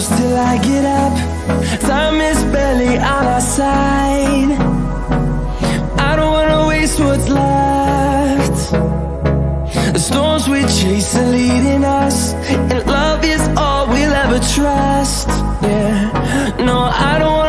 close till I get up. Time is barely on our side. I don't wanna waste what's left. The storms we chase are leading us, and love is all we'll ever trust. Yeah, no, I don't